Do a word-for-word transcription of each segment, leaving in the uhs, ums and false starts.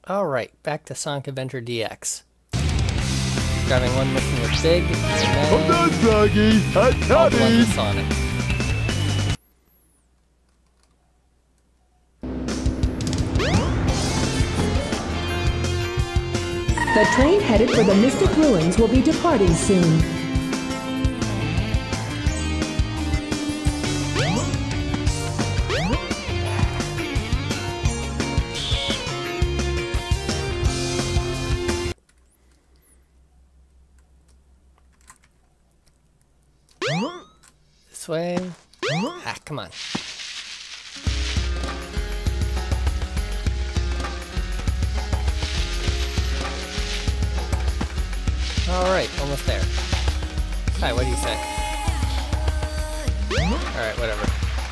Alright, back to Sonic Adventure D X. Grabbing one mission with Big, and Hold on, then Froggy. Hot all the ones toddy. with Sonic. The train headed for the Mystic Ruins will be departing soon. This way. Ah, come on. Alright, almost there. Hi, what do you say? Alright, whatever.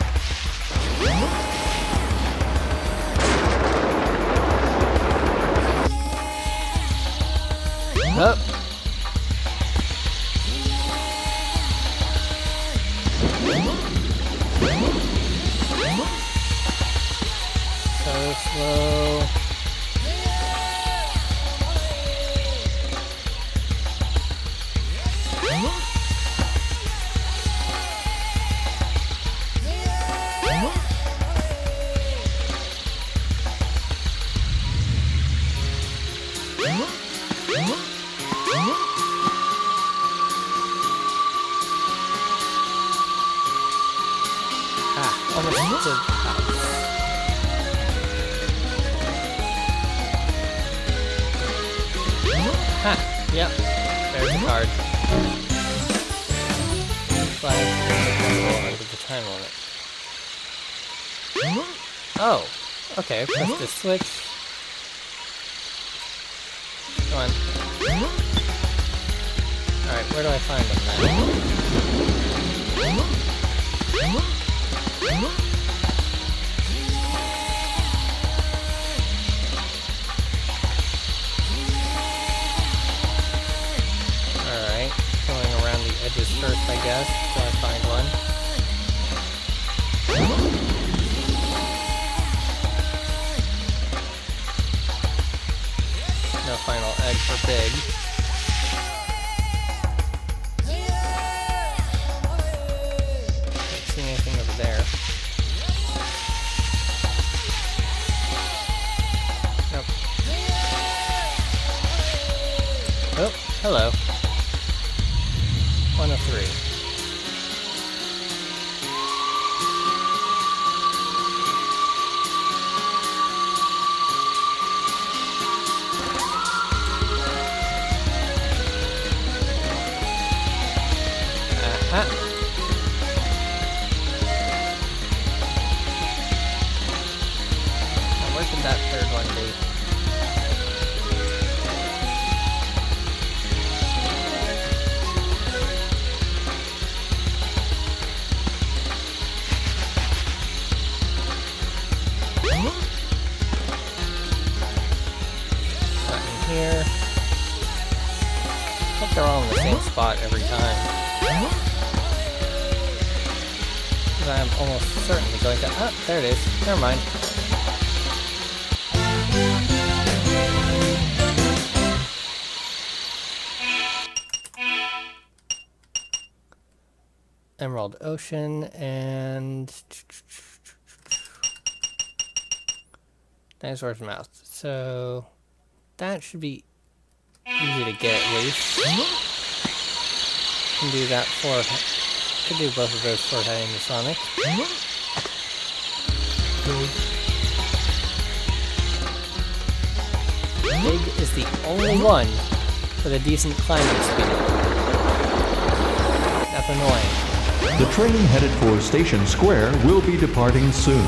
Up. So slow. Ah, almost to the house. Ha! Yep. There's the card. Flag under the time limit. Oh! Okay, press the switch. Come on. Alright, where do I find them then? Alright, going around the edges first, I guess, till I find one. No final egg for Big. Don't see anything over there. Nope. Oh, hello. One of three. Aha. Now where could that third one be? Not in here. I hope they're all in the same spot every time. I'm almost certainly going to... Ah, there it is. Never mind. Emerald Ocean and... Dinosaur's Mouth. So... that should be easy to get at least. Can do that for... could do both of those for heading to Sonic. Big is the only one with a decent climbing speed. That's annoying. The train headed for Station Square will be departing soon.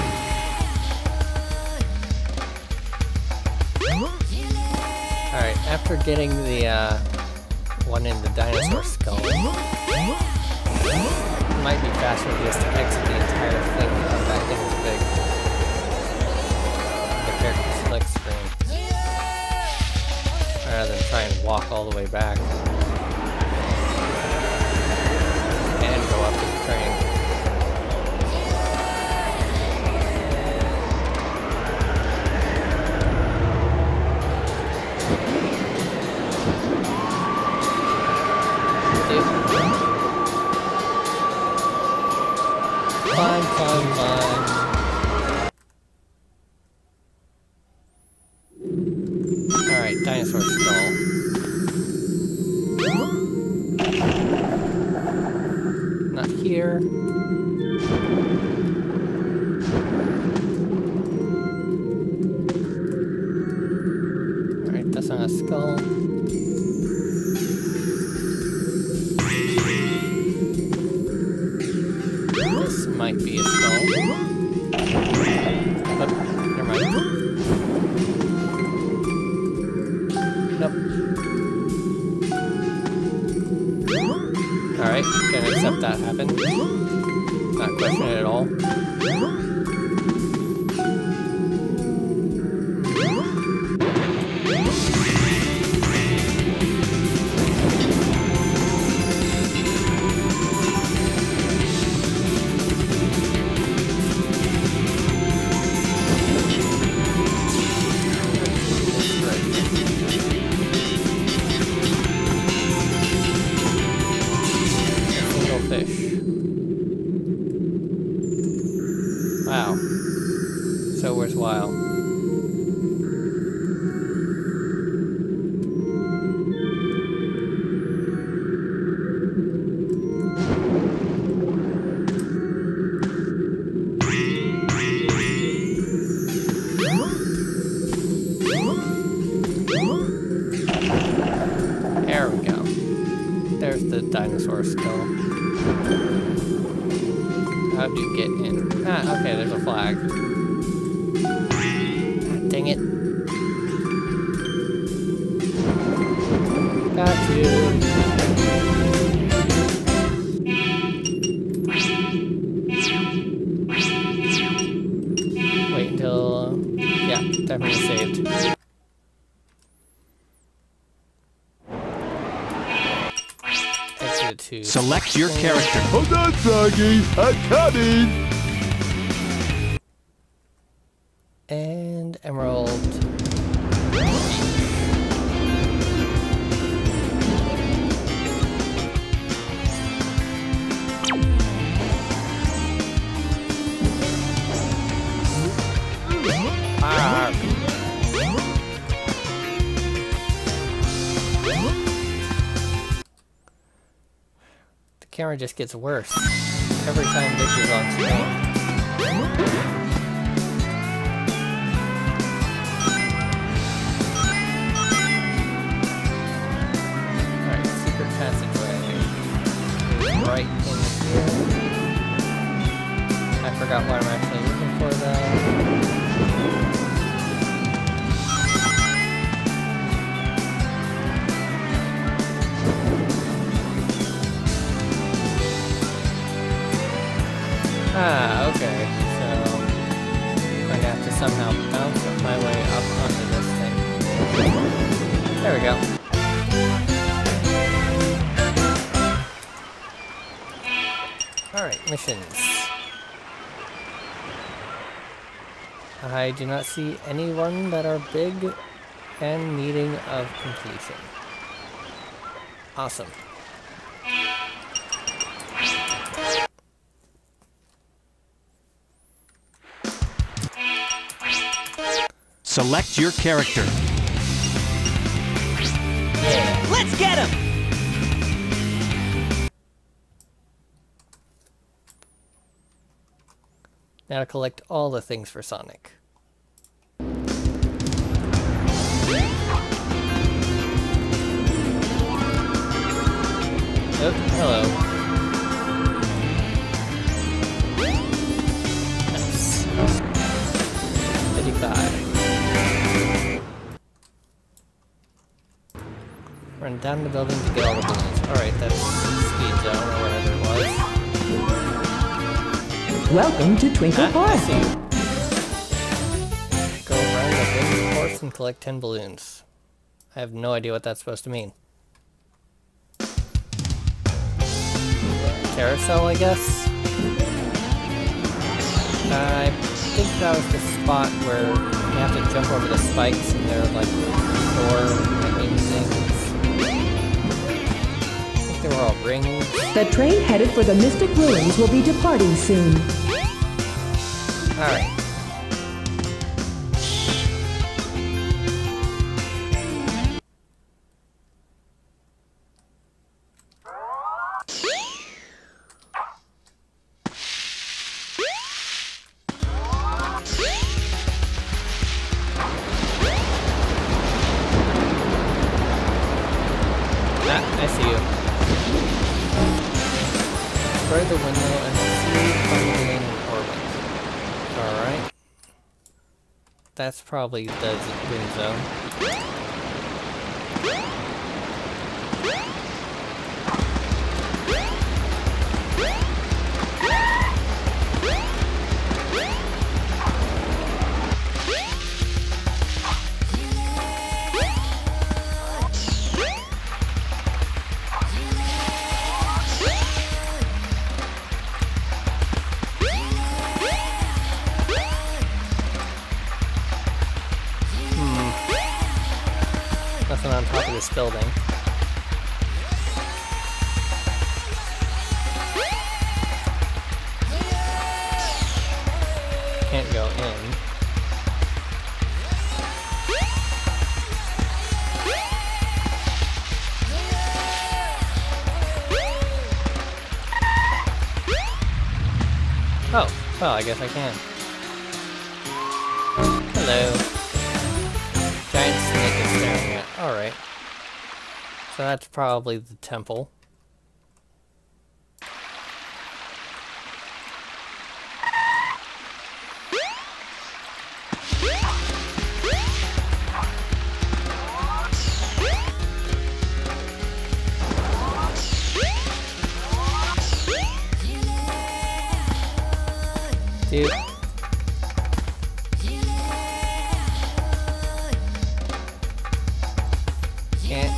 Alright, after getting the uh, one in the dinosaur skull, it might be faster just to exit the entire thing uh, back into Big. Compared to the select screen. Rather than try and walk all the way back. And go up to the train. Alright, dinosaur skull. Not here. Alright, that's not a skull. This might be a skull. Oh, never mind. Nope. Alright, gonna accept that happened. Not question it at all. Wow. So worthwhile. There we go. There's the dinosaur skull. How do you get in? Ah, okay, there's a flag. Ah, dang it. Got you. Wait until... yeah, definitely saved. To select your character. Hold on, Froggy. I'm coming. And Emerald. Ah. Camera just gets worse every time Vic is on screen. Alright, secret passageway. Right in here. I forgot what I'm actually looking for though. Ah, okay, so I'm going to have to somehow bounce my way up onto this thing. There we go. Alright, missions. I do not see anyone that are big and needing of completion. Awesome. Select your character. Yeah. Let's get him! Now to collect all the things for Sonic. Oh, hello. Nice. fifty-five. Run down the building to get all the balloons. Alright, that's speed zone or whatever it was. Welcome to Twinkle Ah, I Park. see you. Go around the ring course and collect ten balloons. I have no idea what that's supposed to mean. Carousel, I guess? I think that was the spot where you have to jump over the spikes and they're like door-making things. I think they were all rings. The train headed for the Mystic Ruins will be departing soon. Alright. Destroy the windmill and succeed funneling in orbit. Alright. That's probably the wind zone. Nothing on top of this building. Can't go in. Oh, well, I guess I can. Hello. Giant snake is staring at. Alright. So that's probably the temple. Dude. Can't.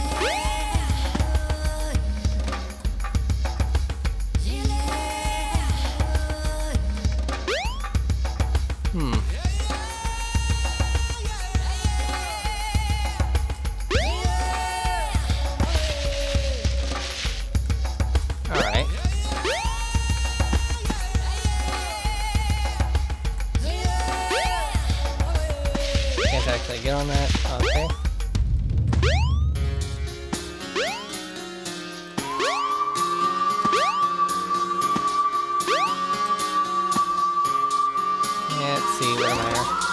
Hmm. Alright. Can't actually get on that. Okay. Let's see, what am I here?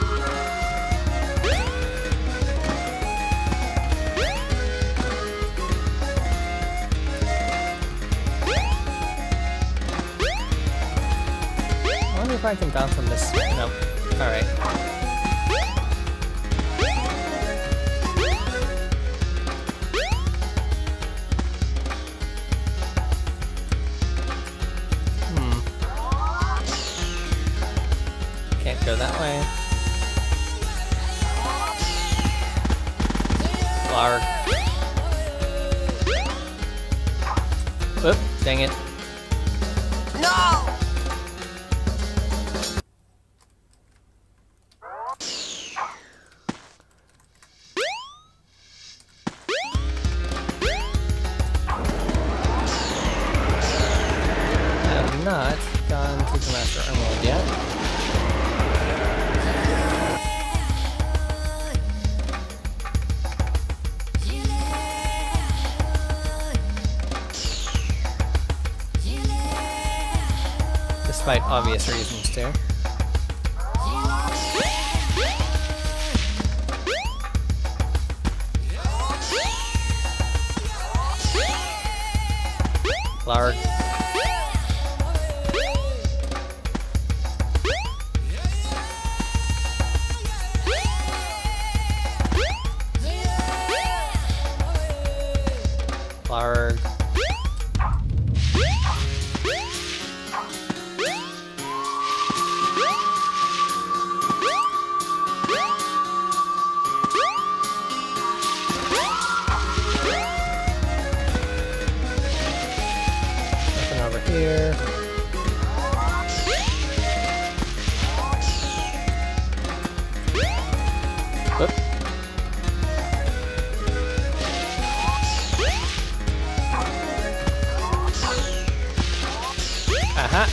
I wonder if I can bounce on this. Nope. Alright. Hmm. Can't go that way. Larg. Oop, dang it. No! I have not gone to the Master Emerald yet. Despite obvious reasons too. Larg. Larg. Nothing over here. Whoop. Aha!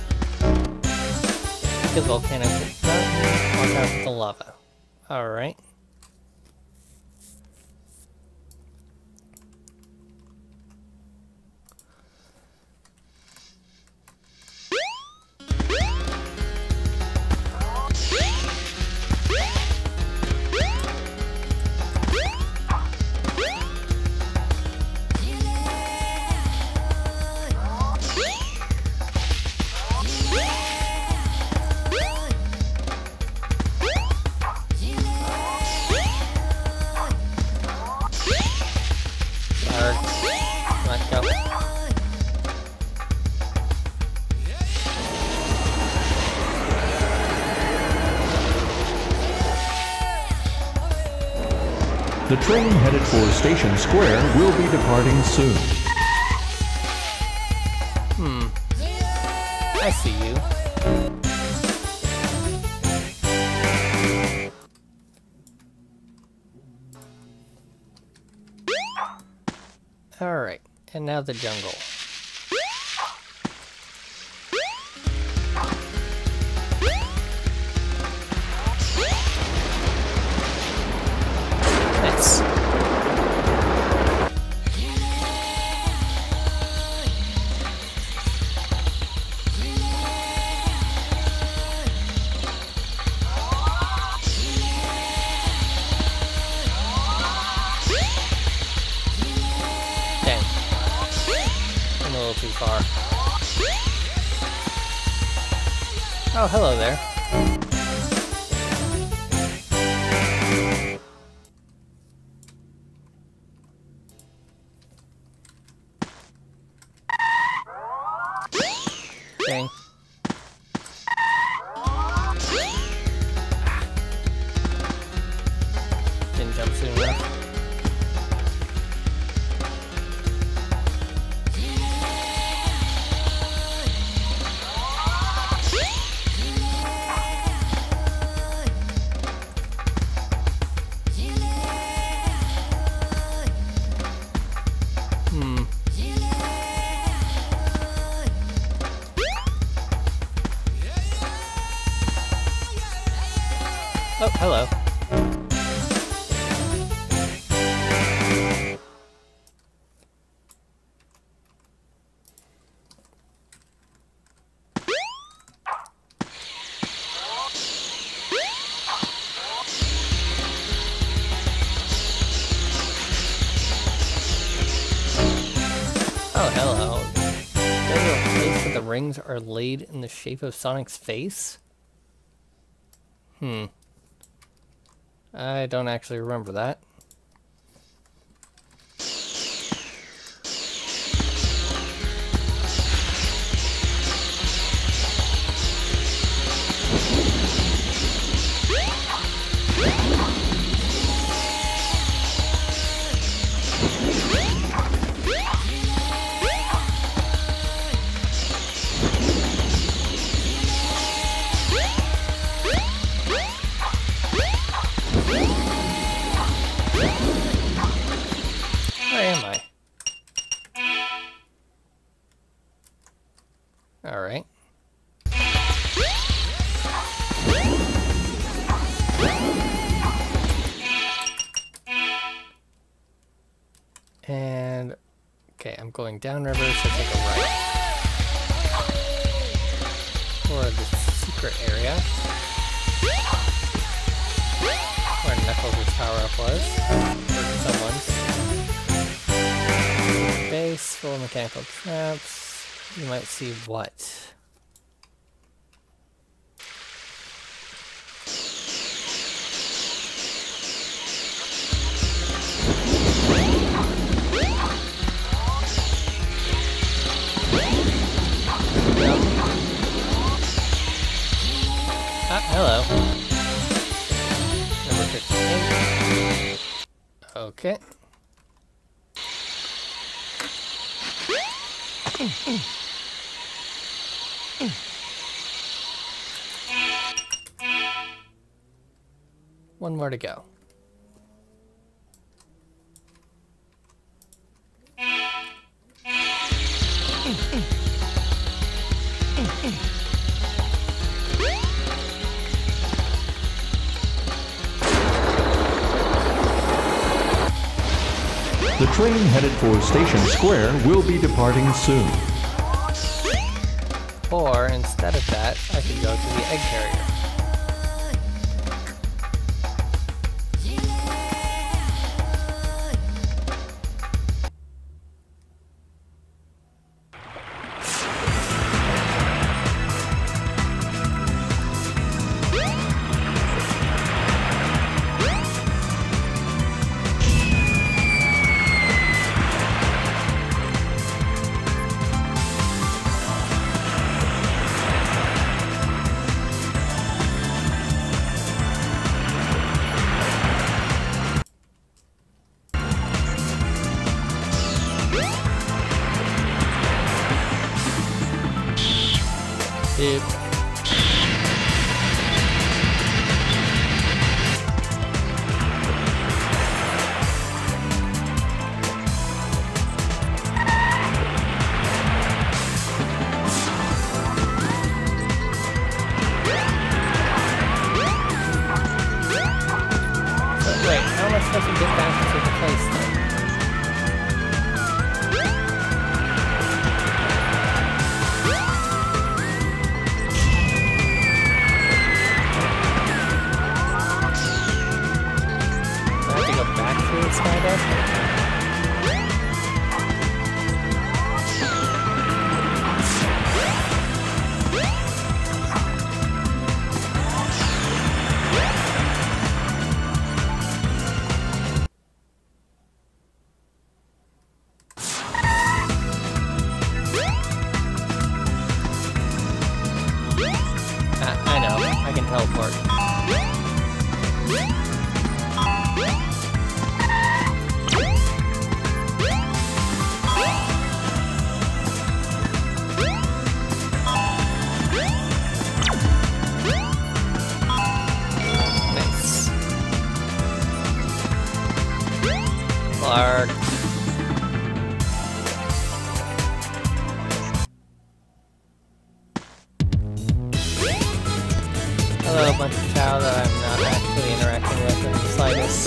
The volcanic mountain. Watch out for the lava. Alright. The train headed for Station Square will be departing soon. Hmm. I see you. Alright, and now the jungle. Nice. Dang. I'm a little too far. Oh, hello there. Dang. Didn't jump soon enough. Hmm. Oh, hello. Oh, hello. There's a place where the rings are laid in the shape of Sonic's face? Hmm. I don't actually remember that. Where am I? Alright. And okay, I'm going downriver, so take a right. For the secret area. Where Knuckles' power-up was. Or someone's. Base full of mechanical traps. You might see what? Ah, hello. Number fifty-eight. Okay. One more to go. The train headed for Station Square will be departing soon. Or instead of that, I could go to the egg carrier. Dude. Wait, how am I supposed to get back into the place then? Do I have to go back through the skydive? I know, I can teleport. Nice. Clark. Hello, bunch of chow that I'm not actually interacting with in the slightest.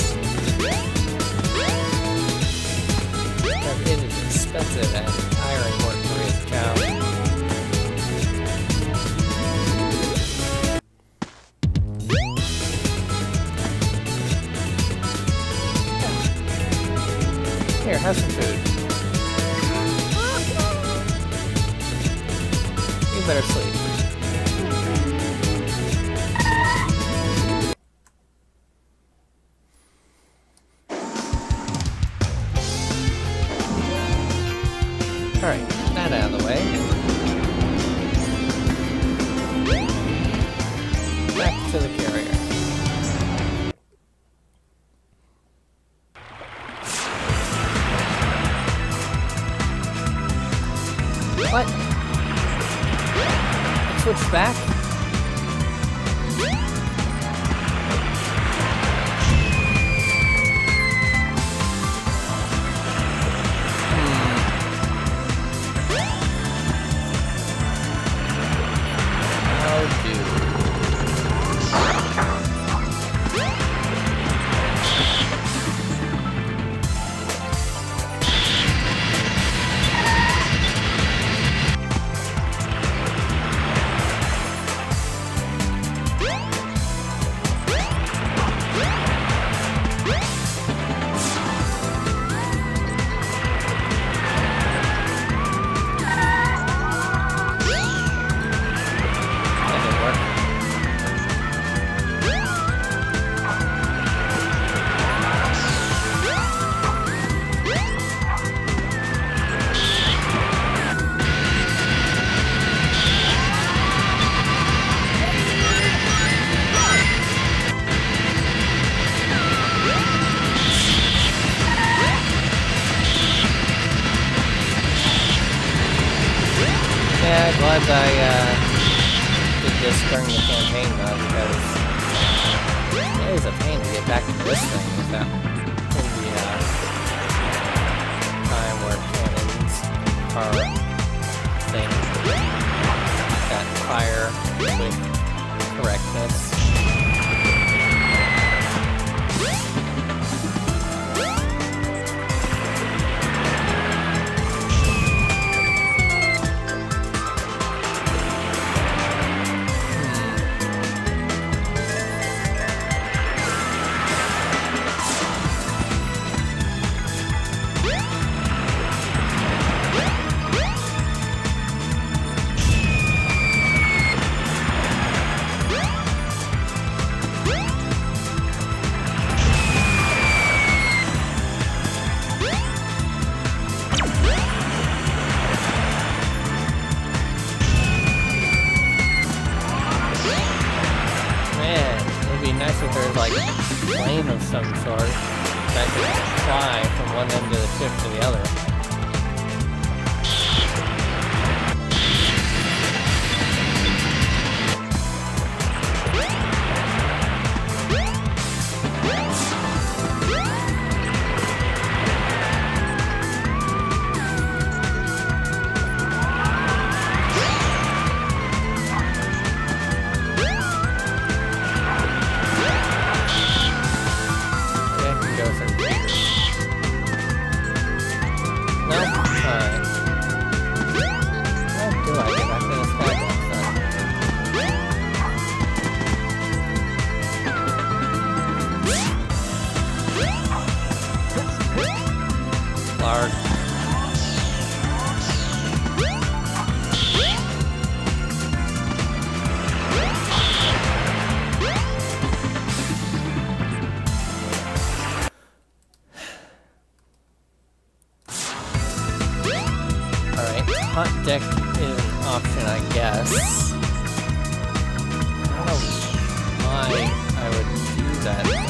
But it is expensive and iron work to raise chow. Here, have some food. You better sleep. Alright, that out of the way. Back to the carrier. What? Switch back? Yeah, glad I uh, did this during the campaign though, because it is a pain to get back to this thing without in the uh, time where cannons are thing that fire with correctness. Nice if there's like a plane of some sort that could fly from one end of the ship to the other. Arg. Alright, hot deck is an option, I guess. I don't know why I would do that now.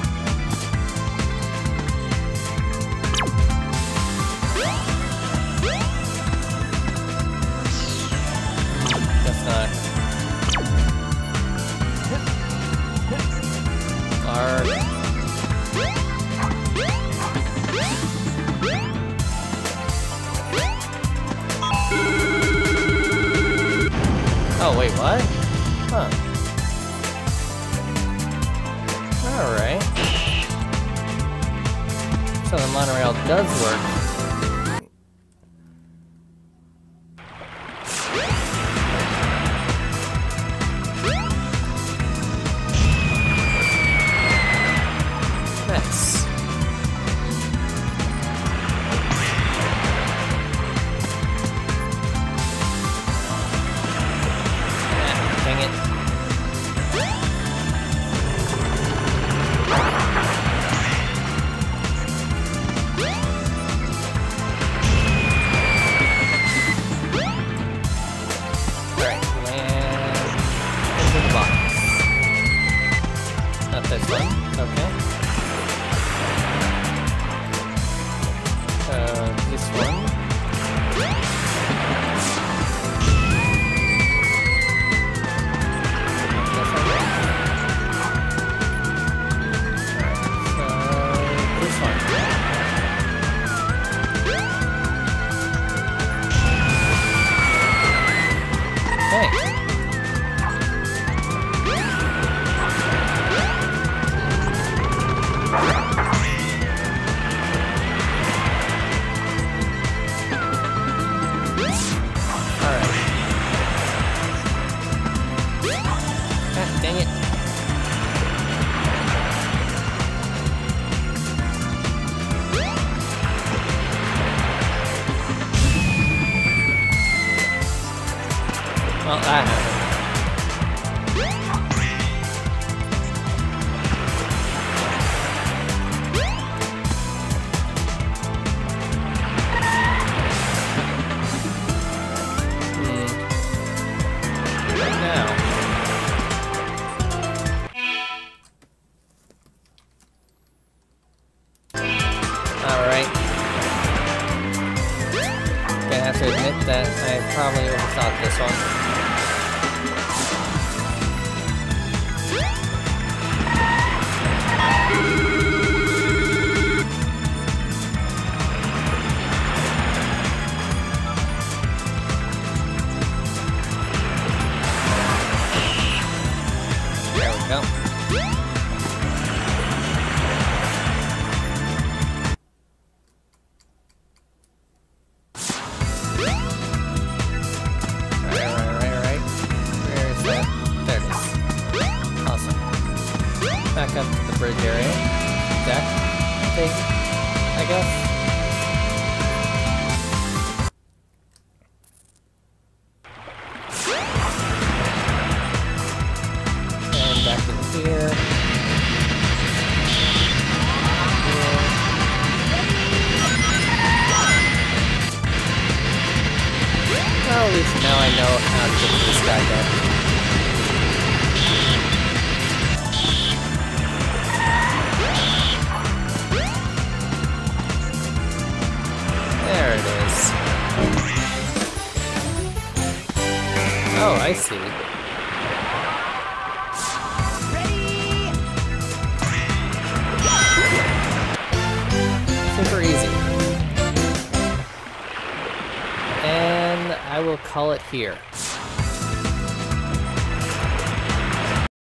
Guess not. Arg. Oh, wait, what? Huh. Alright. So the monorail does work. Nice. Dang it. Alright, land into the box. Not this one, okay. Uh, this one. Dang it. Well, that happened. Hmm. Right now. Alright. Gonna have to admit that I probably overthought this one. There we go. Back up to the bridge area. Deck thing, I guess. And back in here. Here. Well, at least now I know how to get to this guy there. There it is. Oh, I see. Super easy. And I will call it here.